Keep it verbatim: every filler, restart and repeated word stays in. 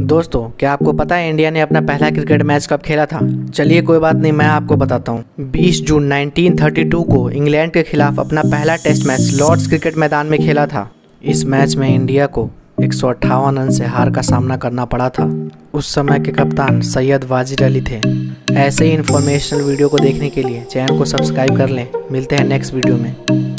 दोस्तों, क्या आपको पता है इंडिया ने अपना पहला क्रिकेट मैच कब खेला था? चलिए कोई बात नहीं, मैं आपको बताता हूँ। बीस जून उन्नीस सौ बत्तीस को इंग्लैंड के खिलाफ अपना पहला टेस्ट मैच लॉर्ड्स क्रिकेट मैदान में खेला था। इस मैच में इंडिया को एक सौ अट्ठावन रन से हार का सामना करना पड़ा था। उस समय के कप्तान सैयद वाजिद अली थे। ऐसे ही इन्फॉर्मेशनल वीडियो को देखने के लिए चैनल को सब्सक्राइब कर लें। मिलते हैं नेक्स्ट वीडियो में।